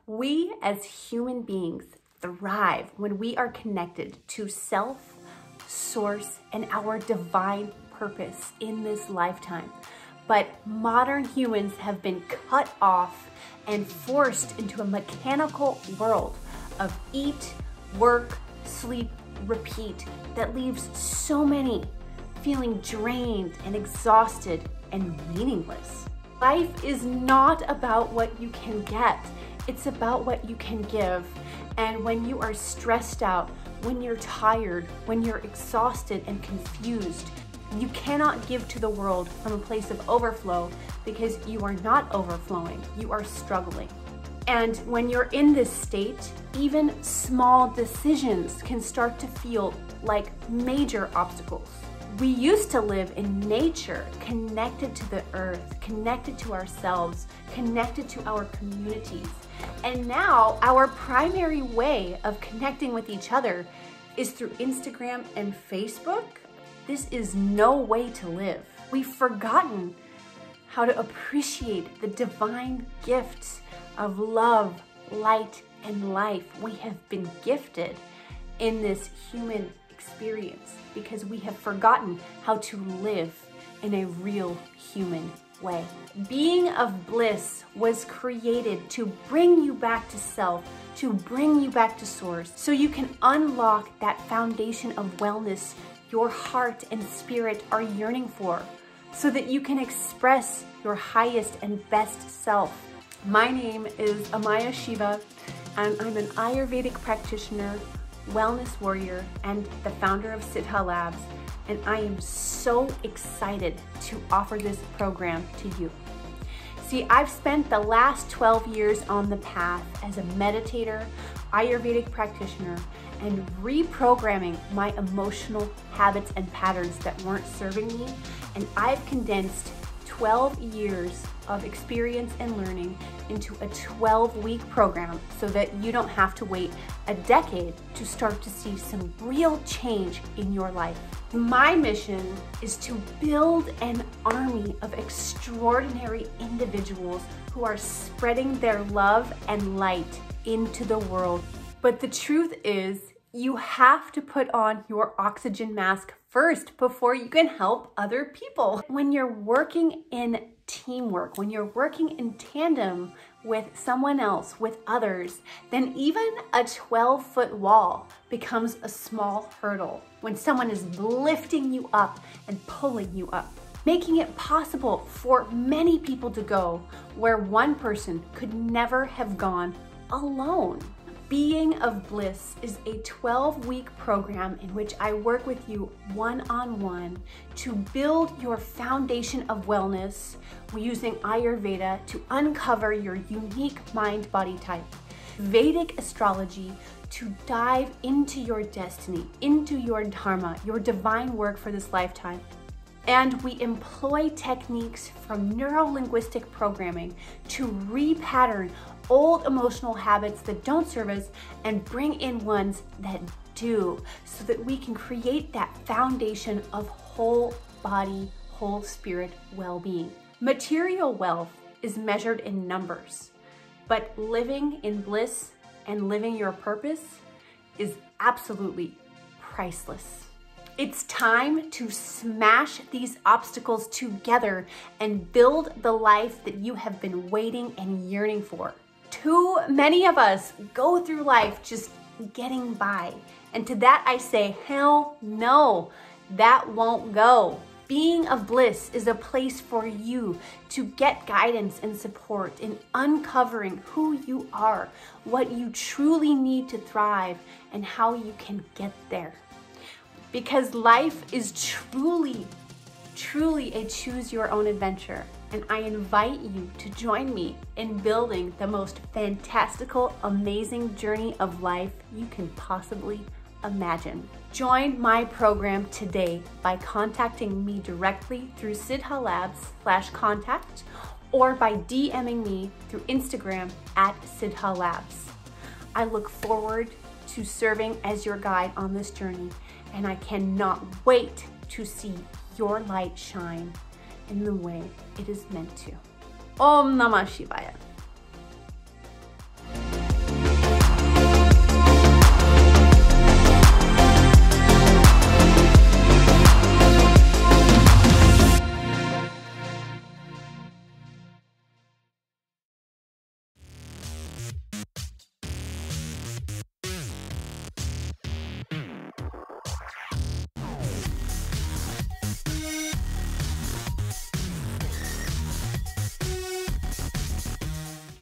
We as human beings thrive when we are connected to self, source, and our divine purpose in this lifetime. But modern humans have been cut off and forced into a mechanical world of eat, work, sleep, repeat that leaves so many feeling drained and exhausted and meaningless. Life is not about what you can get. It's about what you can give. And when you are stressed out, when you're tired, when you're exhausted and confused, you cannot give to the world from a place of overflow because you are not overflowing, you are struggling. And when you're in this state, even small decisions can start to feel like major obstacles. We used to live in nature, connected to the earth, connected to ourselves, connected to our communities. And now our primary way of connecting with each other is through Instagram and Facebook. This is no way to live. We've forgotten how to appreciate the divine gifts of love, light, and life we have been gifted in this human experience because we have forgotten how to live in a real human way. Being of bliss was created to bring you back to self, to bring you back to source, so you can unlock that foundation of wellness your heart and spirit are yearning for, so that you can express your highest and best self. My name is Amaya Shiva, and I'm an Ayurvedic practitioner, wellness warrior, and the founder of Siddha Labs, and I am so excited to offer this program to you. See, I've spent the last 12 years on the path as a meditator, Ayurvedic practitioner, and reprogramming my emotional habits and patterns that weren't serving me, and I've condensed 12 years of experience and learning into a 12-week program so that you don't have to wait a decade to start to see some real change in your life. My mission is to build an army of extraordinary individuals who are spreading their love and light into the world. But the truth is, you have to put on your oxygen mask first before you can help other people. When you're working in teamwork, when you're working in tandem with someone else, with others, then even a 12-foot wall becomes a small hurdle when someone is lifting you up and pulling you up, making it possible for many people to go where one person could never have gone alone. Being of Bliss is a 12-week program in which I work with you one-on-one to build your foundation of wellness using Ayurveda to uncover your unique mind-body type, Vedic astrology to dive into your destiny, into your dharma, your divine work for this lifetime. And we employ techniques from neuro-linguistic programming to repattern old emotional habits that don't serve us and bring in ones that do, so that we can create that foundation of whole body, whole spirit well-being. Material wealth is measured in numbers, but living in bliss and living your purpose is absolutely priceless. It's time to smash these obstacles together and build the life that you have been waiting and yearning for. Too many of us go through life just getting by. And to that I say, hell no, that won't go. Being of Bliss is a place for you to get guidance and support in uncovering who you are, what you truly need to thrive, and how you can get there. Because life is truly a choose your own adventure. And I invite you to join me in building the most fantastical, amazing journey of life you can possibly imagine. Join my program today by contacting me directly through Siddha Labs/contact or by DMing me through Instagram @Siddha Labs. I look forward to serving as your guide on this journey, and I cannot wait to see your light shine in the way it is meant to. Om Namah Shivaya.